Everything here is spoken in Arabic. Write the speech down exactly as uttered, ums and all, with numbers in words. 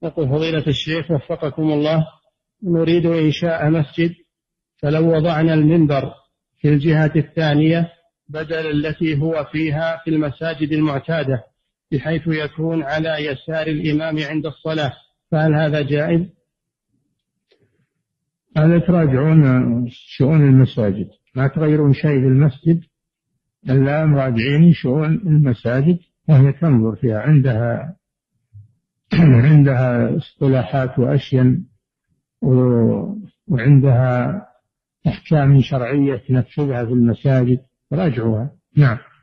يقول فضيلة الشيخ وفقكم الله، نريد إنشاء مسجد، فلو وضعنا المنبر في الجهة الثانية بدل التي هو فيها في المساجد المعتادة بحيث يكون على يسار الإمام عند الصلاة، فهل هذا جائز؟ هذا تراجعون شؤون المساجد، ما تغيرون شيء في المسجد إلا مراجعين شؤون المساجد، وهي تنظر فيها عندها عندها اصطلاحات وأشياء وعندها أحكام شرعية تنفذها في المساجد، راجعوها. نعم.